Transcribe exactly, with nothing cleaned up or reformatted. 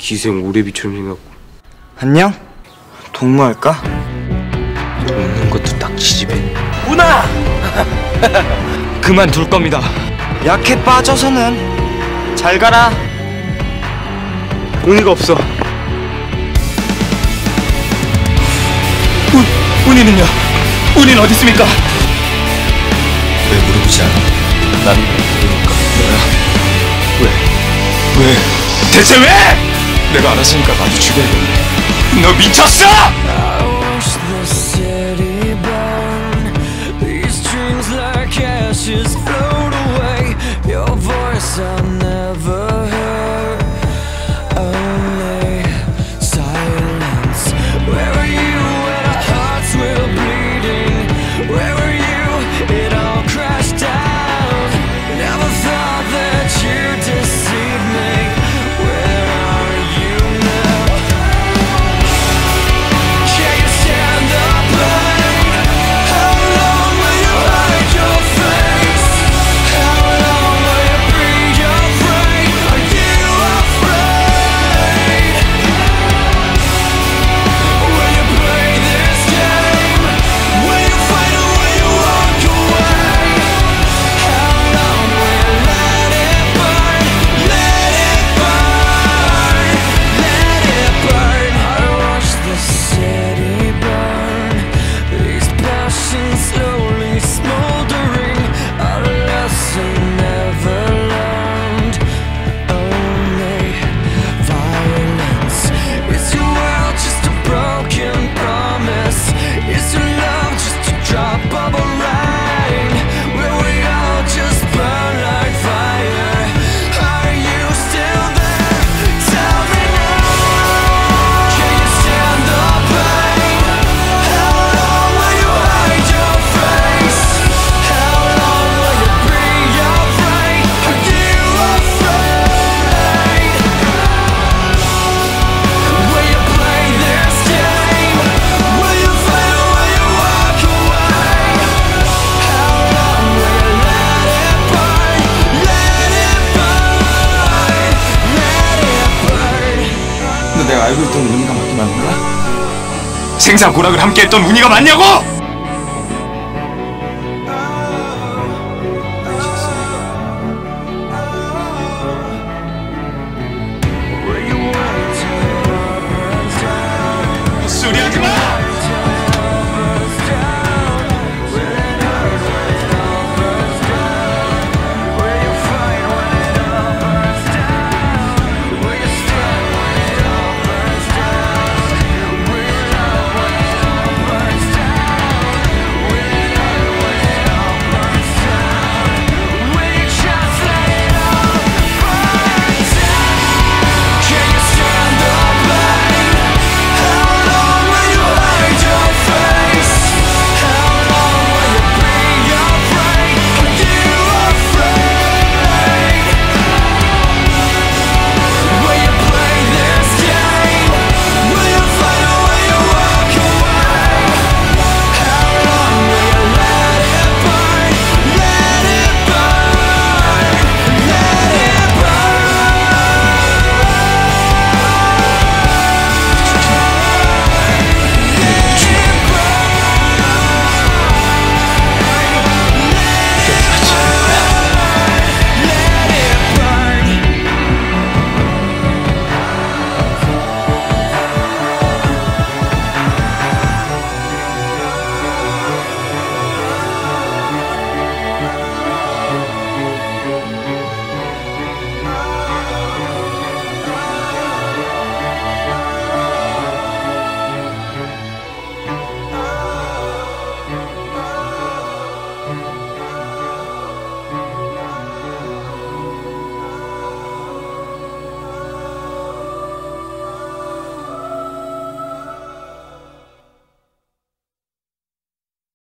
기생 오래비처럼 생겼고. 안녕? 동무할까? 먹는 것도 딱 지집애. 운아! 그만둘 겁니다. 약해 빠져서는 잘 가라. 운이가 없어. 운, 운이는요? 운이는 어디 있습니까? 왜 물어보지 않아? 난 모르니까. 너야? 왜? 왜? 대체 왜? 내가 알았으니까 나도 죽여야겠네. 너 미쳤어! 내가 알고 있던 운이가 맞긴 맞는 거야? 생사고락을 함께했던 운이가 맞냐고!